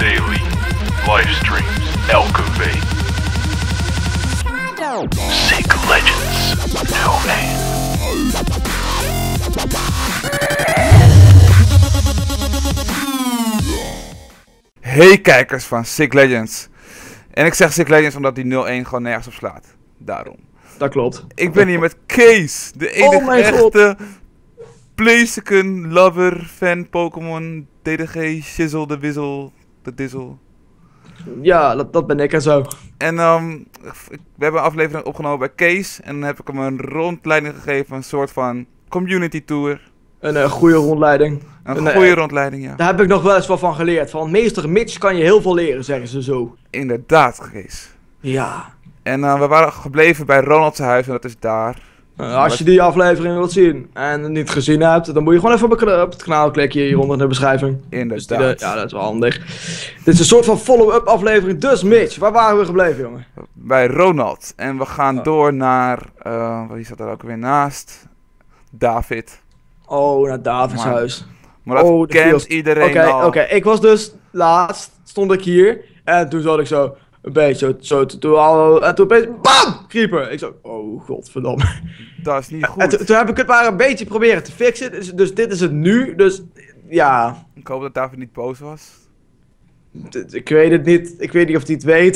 daily livestreams elke week. Sick Legends 01. Hey kijkers van Sick Legends. En ik zeg Sick Legends omdat die 01 gewoon nergens op slaat. Daarom. Dat klopt. Ik ben hier met Kees, de enige echte Blaziken lover, fan, Pokémon, DDG, Shizzle, de Wizzel, de Dizzle. Ja, dat ben ik en zo. En we hebben een aflevering opgenomen bij Kees en dan heb ik hem een rondleiding gegeven, een soort van community tour. Een goede rondleiding. Een goede rondleiding, ja. Daar heb ik nog wel eens wat van geleerd. Van meester Mitch kan je heel veel leren, zeggen ze zo. Inderdaad, Kees. Ja. En we waren gebleven bij Ronald's huis en dat is daar. Als je die aflevering wilt zien en het niet gezien hebt, dan moet je gewoon even op het kanaal klikken hieronder in de beschrijving. Inderdaad. Dus ja, dat is wel handig. Dit is een soort van follow-up aflevering. Dus Mitch, waar waren we gebleven, jongen? Bij Ronald. En we gaan door naar, wie zat er ook weer naast? David. Oh, naar Davids huis. Maar dat kent iedereen al. Oké, ik was dus laatst, stond ik hier en toen zat ik zo een beetje zo en toen opeens BAM! Creeper. Ik zo, oh godverdomme. Dat is niet goed. En toen heb ik het maar een beetje proberen te fixen, dus dit is het nu, dus ja. Ik hoop dat David niet boos was. Ik weet het niet, ik weet niet of hij het weet.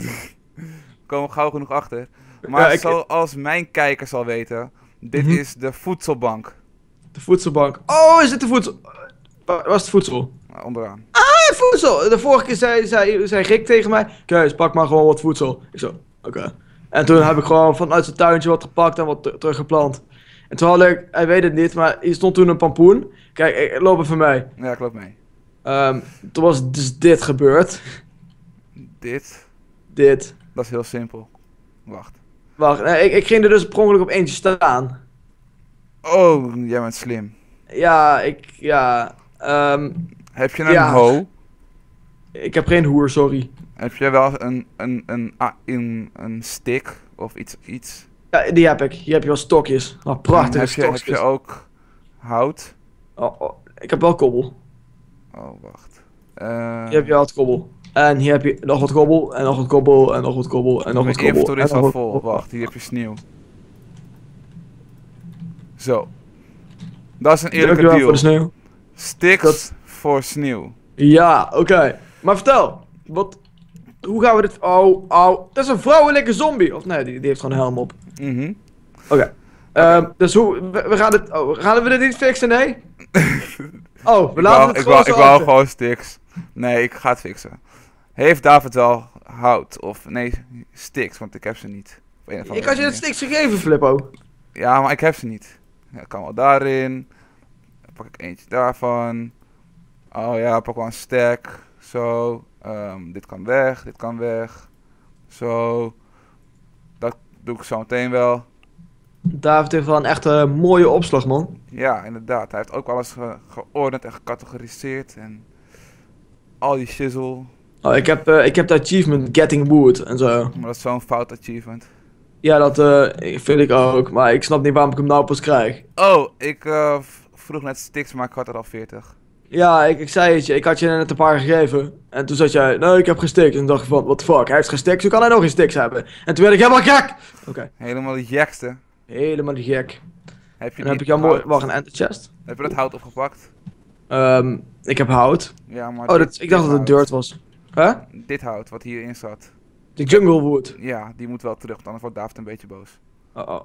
We komen gauw genoeg achter. Maar zoals mijn kijker zal weten, dit is de voedselbank. De voedselbank. Oh, is dit de voedsel? Waar is het voedsel? Nou, onderaan. Ah, voedsel! De vorige keer zei Rick tegen mij, Kees, pak maar gewoon wat voedsel. Ik zo, oké. En toen heb ik gewoon vanuit zijn tuintje wat gepakt en wat teruggeplant. En toen had ik, hij weet het niet, maar hier stond toen een pampoen. Kijk, loop even mee. Ja, ik loop mee. Toen was dus dit gebeurd. Dit? Dit. Dat is heel simpel. Wacht. Wacht, nee, ik ging er dus per ongeluk op eentje staan. Oh, jij bent slim. Ja, Heb je een hoe? Ik heb geen hoer, sorry. Heb je wel een stick of iets? Ja, die heb ik. Hier heb je wel stokjes. Oh, prachtige stokjes. Heb je ook hout? Oh, ik heb wel kobbel. Oh, wacht. Hier heb je wel het kobbel. En hier heb je nog wat kobbel, en nog wat kobbel, en nog wat kobbel, en nog wat kobbel. Mijn inventory is al vol. Wacht, hier heb je sneeuw. Zo. Dat is een eerlijke deal. Voor de sneeuw. Sticks voor sneeuw. Ja, oké. Maar vertel, hoe gaan we dit... Oh, dat is een vrouwelijke zombie. Of nee, die heeft gewoon een helm op. Oké. Dus we gaan dit... Oh, gaan we dit niet fixen, nee? Oh, we laten het gewoon Ik wou gewoon sticks. Nee, ik ga het fixen. Heeft David wel hout? Of nee, sticks, want ik heb ze niet. Ik had je het sticks gegeven, Flippo. Ja, maar ik heb ze niet. Ja, kan wel daarin. Dan pak ik eentje daarvan. Oh ja, pak wel een stack. Zo. Dit kan weg, dit kan weg. Zo. Dat doe ik zo meteen wel. David heeft wel een echt mooie opslag, man. Ja, inderdaad. Hij heeft ook alles geordend en gecategoriseerd. En al die shizzle. Oh, ik heb de achievement Getting Wood en zo. Maar dat is zo'n fout achievement. Ja, dat vind ik ook. Maar ik snap niet waarom ik hem nou pas krijg. Oh, ik vroeg net sticks, maar ik had er al 40. Ja, ik zei het je. Ik had je net een paar gegeven. En toen zei jij, nee, ik heb geen sticks. En toen dacht ik van, what the fuck, hij heeft geen sticks, hoe kan hij nog geen sticks hebben? En toen werd ik helemaal gek! Oké. Helemaal de gekste. Helemaal de gek. Heb je en dan heb ik jou mooi... Wacht, een ender chest? Heb je dat hout opgepakt? Ik heb hout. Ja, maar ik dacht dat het dirt was. Huh? Dit hout, wat hierin zat. De jungle wood. Ja, die moet wel terug, anders wordt David een beetje boos. Heel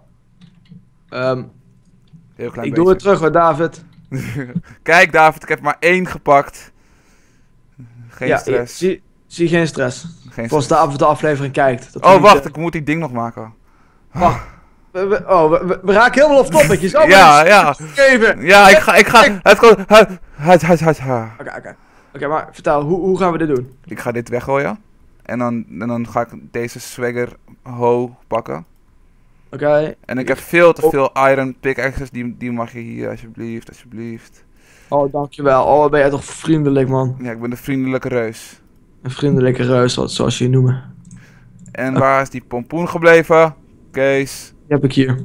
klein beetje. Doe het terug hoor, David. Kijk David, ik heb maar 1 gepakt. Geen stress. Zie geen stress. Volgens de aflevering kijkt. Oh wacht, ik moet die ding nog maken. Wacht. We raken helemaal off topic. Ja. Even. Ja, ik ga. Het gewoon. Oké, maar vertel, hoe gaan we dit doen? Ik ga dit weggooien. En dan ga ik deze swagger hoe pakken. Oké. En ik heb veel te veel iron pickaxes. Die mag je hier alsjeblieft. Oh, dankjewel. Oh, ben jij toch vriendelijk, man. Ja, ik ben de vriendelijke reus. Een vriendelijke reus, zoals je je noemen. En waar is die pompoen gebleven? Kees. Die heb ik hier.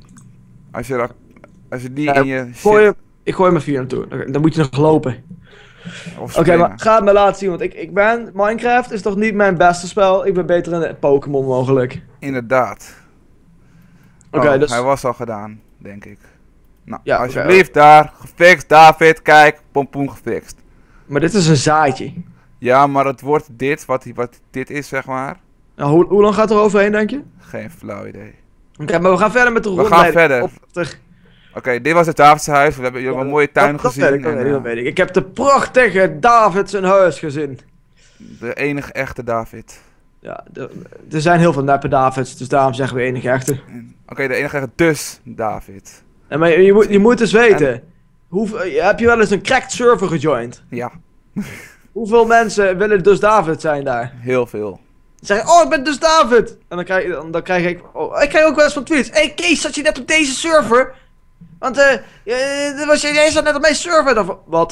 Als je die in je shit... Ik gooi hem 4 naartoe. Dan moet je nog lopen. Of Oké, springen. maar ga het me laten zien, want Minecraft is toch niet mijn beste spel? Ik ben beter in Pokémon mogelijk. Inderdaad. Oké, Oh, dus... hij was al gedaan, denk ik. Nou, Ja, alsjeblieft daar. Gefixt, David, kijk. Pompoen gefixt. Maar dit is een zaadje. Ja, maar het wordt dit, wat dit is, zeg maar. Nou, hoe lang gaat er overheen, denk je? Geen flauw idee. Oké, maar we gaan verder met de We rondleiding. gaan verder. Opdrachtig. Oké, dit was het Davidse huis. We hebben jullie een mooie tuin dat gezien. Weet ik, en, dat weet ik. Ik heb de prachtige David zijn huis gezien. de enige echte David. Ja, er zijn heel veel neppe Davids, dus daarom zeggen we enige echte. Oké, de enige echte dus David. En maar je moet eens weten. Heb je wel eens een cracked server gejoind? Ja, Hoeveel mensen willen dus David zijn daar? heel veel. Ze zeggen, oh, ik ben dus David! En dan krijg ik... Oh, ik krijg ook wel eens van tweets. Hey Kees, zat je net op deze server? Want jij zat net op mijn server. Dan, wat?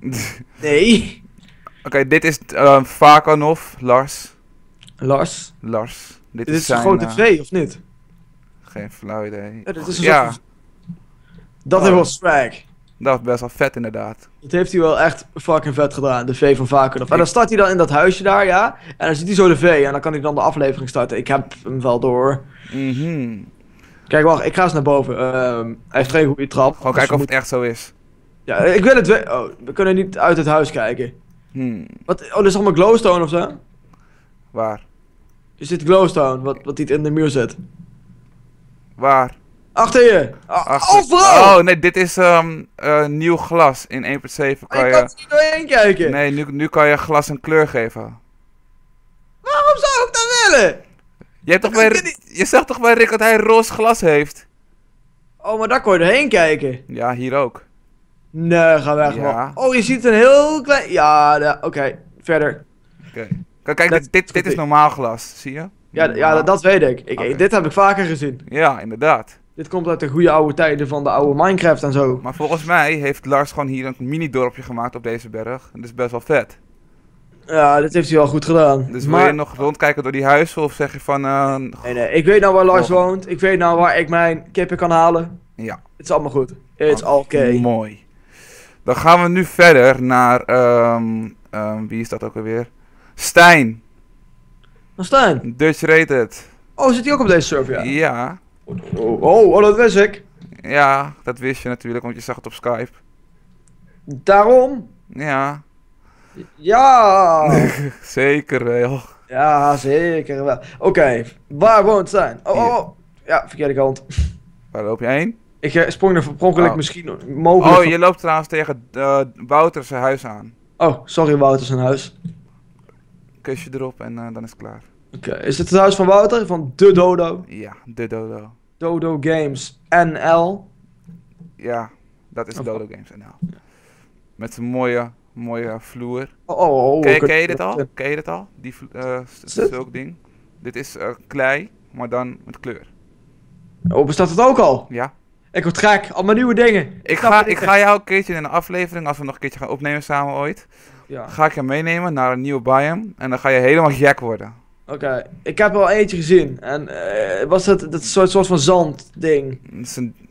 Nee. Oké, dit is Vakanov, Lars. Lars, Dit dit is een zijn, grote V, of niet? geen flauw idee. Ja, dit is een Ja, soort van... Dat is wel swag. dat is best wel vet inderdaad. Dat heeft hij wel echt fucking vet gedaan, de V van Vakenhof. En dan start hij dan in dat huisje daar, ja. En dan ziet hij zo de V en dan kan hij dan de aflevering starten. Ik heb hem wel door. Mhm. Kijk, wacht, ik ga eens naar boven. Hij heeft geen goede trap. Gewoon dus kijken of we het echt zo is. moeten- Ja, ik wil het oh, we kunnen niet uit het huis kijken. Wat? Oh, dat is allemaal glowstone of zo? Waar? Is dit glowstone, wat niet in de muur zit? Waar? Achter je! Achter- Overal! Oh nee, dit is nieuw glas. In 1.7 kan Je je... kan er niet doorheen kijken! Nee, nu kan je glas een kleur geven. Waarom zou ik dat willen? Je, hebt toch Ik bij, weet niet. je zegt toch bij Rick dat hij roze glas heeft? Oh, maar daar kon je doorheen kijken. Ja, hier ook. Nee, ga weg, Ja. man. Oh, je ziet een heel klein... Ja, oké, verder. Oké. Kijk, Dat- dit is normaal glas, zie je? Ja, Normaal. dat weet ik. Oké. Dit heb ik vaker gezien. Ja, inderdaad. Dit komt uit de goede oude tijden van de oude Minecraft en zo. Maar volgens mij heeft Lars gewoon hier een mini-dorpje gemaakt op deze berg. Dat is best wel vet. Ja, dit heeft hij wel goed gedaan. Dus wil maar... je nog rondkijken door die huizen of zeg je van... Nee, ik weet nou waar Lars Oh. woont. Ik weet nou waar ik mijn kippen kan halen. Ja. Het is allemaal goed. It's oké. Mooi. Dan gaan we nu verder naar... wie is dat ook alweer? Stijn. Dan Stijn. Dutch Rated. Oh, zit hij ook op deze server? Ja. Ja. Oh, dat wist ik. Ja, dat wist je natuurlijk, want je zag het op Skype. Daarom? Ja, Ja. zeker wel. Ja, zeker wel. Oké, waar woont Stijn? Oh. Ja, verkeerde kant. Waar loop je heen? Ik sprong er oorspronkelijk Oh. misschien mogelijk... Oh, je loopt trouwens tegen Wouter's huis aan. Oh, sorry Wouter zijn huis. Kusje erop en dan is het klaar. Oké, is dit het huis van Wouter? Van de Dodo? Ja, de Dodo. Dodo Games NL. Ja, dat is Oh. Dodo Games NL. Met een mooie vloer. Oh. Ken je dit al? Ken je dit al? Zulk ding. Dit is klei, maar dan met kleur. Oh, bestaat het ook al? Ja. Ik word gek, allemaal nieuwe dingen. Ik snap het niet. ga jou een keertje in een aflevering, als we nog een keertje gaan opnemen samen ooit, Ja. ga ik je meenemen naar een nieuwe biome en dan ga je helemaal gek worden. Oké, ik heb er al eentje gezien. En was dat soort van zandding? Het is een...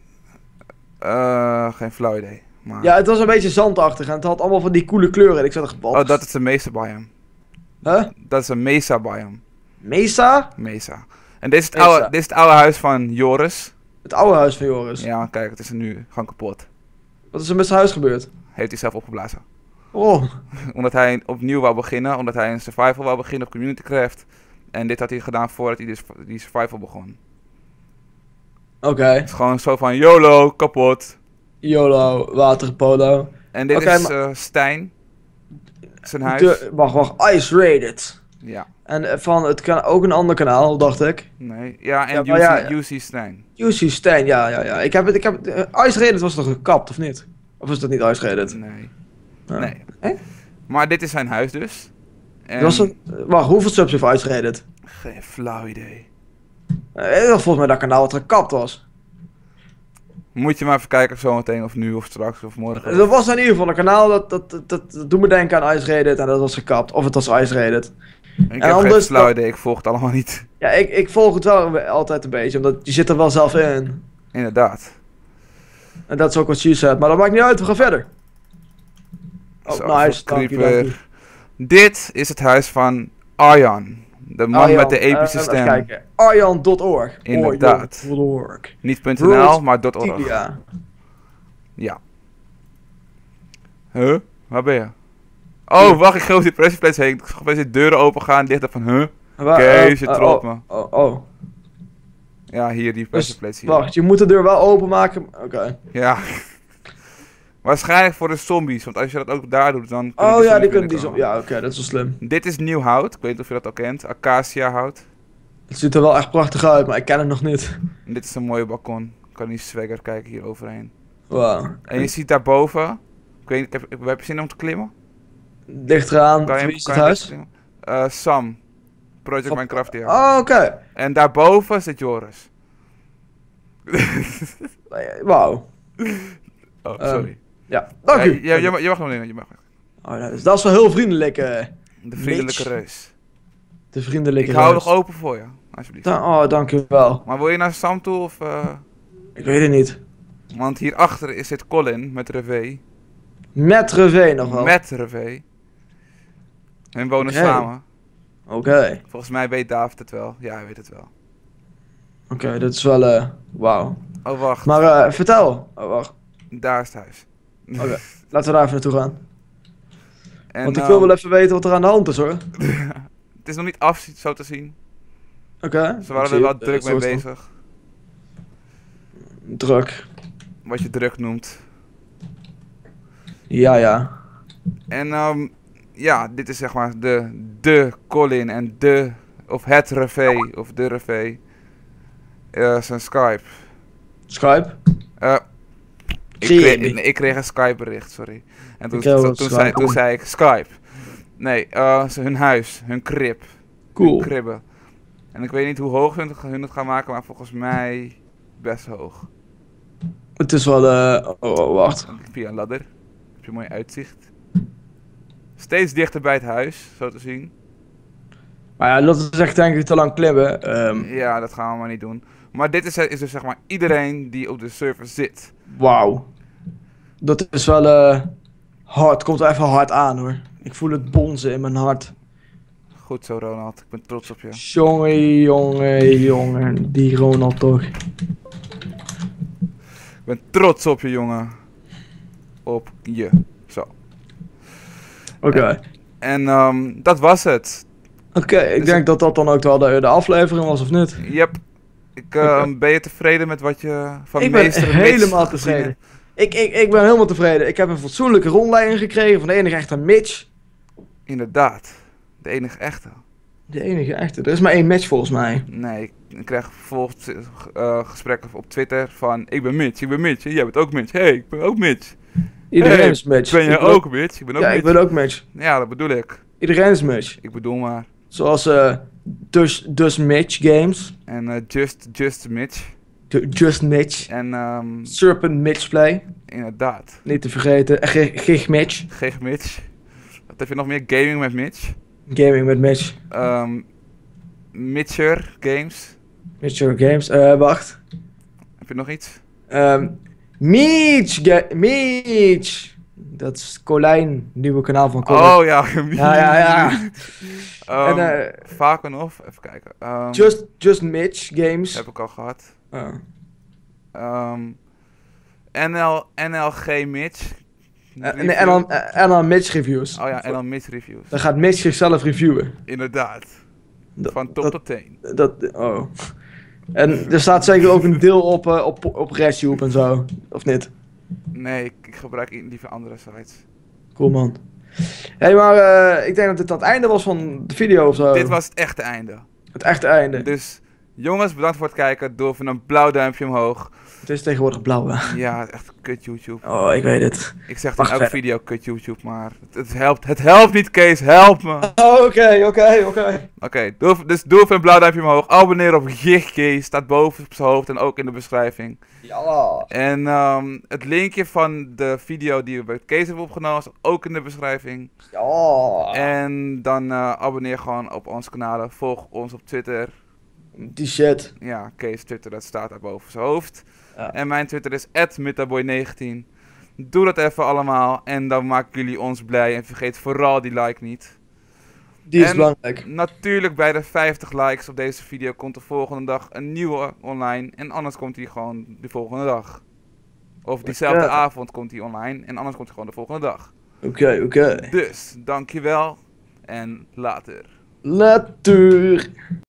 geen flauw idee. Maar... Ja, het was een beetje zandachtig en het had allemaal van die coole kleuren. En ik zat er wat? Oh, dat is een mesa biome. Huh? Dat is een mesa biome. Mesa? Mesa. En dit is het, Mesa. dit is het oude huis van Joris. Het oude huis van Joris. Ja, kijk, het is er nu gewoon kapot. Wat is er met zijn huis gebeurd? Heeft hij zelf opgeblazen. Oh, Omdat hij opnieuw wou beginnen, omdat hij een survival wou beginnen op Communitycraft. En dit had hij gedaan voordat hij dus die survival begon. oké. Het is gewoon zo van YOLO, kapot. YOLO, waterpolo. En dit Oké, is maar- Stijn. Zijn huis. Wacht, Ice Rated. Ja. En van het kan ook een ander kanaal, dacht ik. Nee. Ja, en Ja, maar ja. UC Stijn. UC Stijn, ja. Ik heb Ice Rated was toch gekapt, of niet? Of was dat niet Ice Rated? Nee. Ja. Nee. Hè? Maar dit is zijn huis dus. En... Wacht, hoeveel subs heeft Ice Rated? Geen flauw idee. Ik dacht volgens mij dat kanaal wat gekapt was. Moet je maar even kijken zometeen of nu of straks of morgen. Dat was in ieder geval een kanaal dat doet me denken aan Ice Rated en dat was gekapt. Of het was Ice Rated. Ik heb geen anders flauw dan- idee, ik volg het allemaal niet. Ja, ik volg het wel altijd een beetje, omdat je zit er wel zelf in. Inderdaad. En dat is ook wat she said, maar dat maakt niet uit, we gaan verder. Oh, Zo, nice. Dank je, dank creeper. je. Dit is het huis van Arjan. De man Arjan, met de epische even stem. kijken. Arjan.org. Inderdaad. Arjan.org. Niet.nl, maar .org. Wikipedia. Ja. Huh? Waar ben je? Oh, wacht, ik ga over die pressieplaats heen. Ik ga opeens de deuren open gaan, dicht van, huh? Kees, je trolt me. Oh. Ja, hier, die Dus, pressieplaats hier. wacht, je moet de deur wel openmaken. Oké. Ja. Waarschijnlijk voor de zombies, want als je dat ook daar doet, dan kunnen Oh ja, die zombies kunnen die zo. binnenkomen. Ja, oké, dat is wel slim. Dit is nieuw hout, ik weet niet of je dat al kent. Acacia hout. Het ziet er wel echt prachtig uit, maar ik ken het nog niet. En dit is een mooie balkon. Ik kan die swagger kijken hier overheen. Wauw. En je ziet daarboven, ik weet niet, heb je zin om te klimmen? Ligt eraan, Kan je- wie is kan het je huis? klimmen? Sam. Project Van- Minecraft, ja. Oh, oké. En daarboven zit Joris. Wauw. Oh, sorry. Ja, dank u. Ja, je mag nog dingen, je mag. Oh, dat is wel heel vriendelijk, De vriendelijke Mitch. reus. de vriendelijke Ik hou reus. nog open voor je, alsjeblieft. Oh, dank u wel. Maar wil je naar Sam toe of... Ik weet het niet. Want hierachter zit Colin met Revee. Met Revee nog wel. Met Revee. Hun wonen Oké. samen. Oké, Volgens mij weet David het wel. Ja, hij weet het wel. dat is wel, wauw. Oh, wacht. Maar vertel. Oh, wacht. Daar is het huis. Oké, laten we daar even naartoe gaan. En, Want ik wil wel even weten wat er aan de hand is, hoor. Het is nog niet af, zo te zien. Oké. Ze waren er wel druk mee bezig. Druk. Wat je druk noemt. Ja. En ja, dit is zeg maar de Colin en het Revee, of de Revee. Zijn Skype. Skype? Ik kreeg een Skype bericht, sorry. En toen, Ik kreeg wel toen, Skype. toen zei ik Skype. Nee, hun huis, hun krib. Cool. Hun kribben. En ik weet niet hoe hoog hun het gaan maken, maar volgens mij best hoog. Het is wel, wacht. Via een ladder. Heb je een mooi uitzicht. Steeds dichter bij het huis, zo te zien. Maar ja, dat is echt denk ik te lang klimmen. Ja, dat gaan we maar niet doen. Maar dit is dus zeg maar iedereen die op de server zit. Wauw. Dat is wel, hard. Komt er even hard aan, hoor. Ik voel het bonzen in mijn hart. Goed zo, Ronald. Ik ben trots op je. Jongen. Die Ronald toch. Ik ben trots op je, jongen. Op je. Zo. Oké. En dat was het. Oké, ik Dus denk dat dat dan ook wel de aflevering was, of niet? Yep. Oké. Ben je tevreden met wat je van Ik ben meester Mitch helemaal gezien tevreden. hebt? Ik ben helemaal tevreden. Ik heb een fatsoenlijke rondleiding gekregen van de enige echte Mitch. Inderdaad. De enige echte. De enige echte. Er is maar één match volgens mij. Nee, ik krijg vervolgens gesprekken op Twitter van ik ben Mitch. En jij bent ook Mitch. Hey, ik ben ook Mitch. Iedereen Hey, is match. Ben jij Ik ben ook Mitch? Ik ben ook Ja, Mitch. ik ben ook match. Ja, dat bedoel ik. Iedereen is match. Ik bedoel maar. Zoals dus Match Games. En just Mitch. Just Match. En Serpent Match Play. inderdaad. Niet te vergeten. Gig Match. Geef Mitch. Wat heb je nog meer? Gaming met Mitch. Gaming met Match. Mitcher Games. Mitchell Games. Wacht. Heb je nog iets? Mitch. Dat is Colijn. Nieuwe kanaal van Colijn. Oh ja. Ja. En, Vakenhof. Even kijken. Just Mitch Games. Heb ik al gehad. Oh. NLG Mitch. En dan Mitch Reviews. Oh ja, en dan Mitch Reviews. Dan gaat Mitch zichzelf reviewen. Inderdaad. Dat- Van top dat- tot teen. Oh. En er staat zeker ook een deel op ResTube en zo. Of niet? Nee, ik gebruik liever andere sites. Cool, man. Hé, maar ik denk dat dit aan het einde was van de video of zo. Dit was het echte einde. Het echte einde. Dus jongens, bedankt voor het kijken. Doe even een blauw duimpje omhoog. Het is tegenwoordig blauw, hè? Ja, echt kut YouTube. Oh, ik weet het. Ik zeg Wacht in elke verder. video kut YouTube, maar het helpt. Het helpt niet, Kees. Help me. Oh, oké. Oké, doe even een blauw duimpje omhoog. Abonneer op Kees. Staat boven op zijn hoofd en ook in de beschrijving. Ja. En het linkje van de video die we bij Kees hebben opgenomen staat ook in de beschrijving. Ja. En dan abonneer gewoon op ons kanalen. Volg ons op Twitter. Die shit. Ja, Kees Twitter, dat staat daar boven zijn hoofd. Ja. En mijn Twitter is @mitaboy19. Doe dat even allemaal en dan maken jullie ons blij. En vergeet vooral die like niet. Die is En belangrijk. natuurlijk bij de 50 likes op deze video komt de volgende dag een nieuwe online. En anders komt hij gewoon de volgende dag. Of diezelfde avond komt hij online en anders komt hij gewoon de volgende dag. Oké. Dus, dankjewel en later. Later.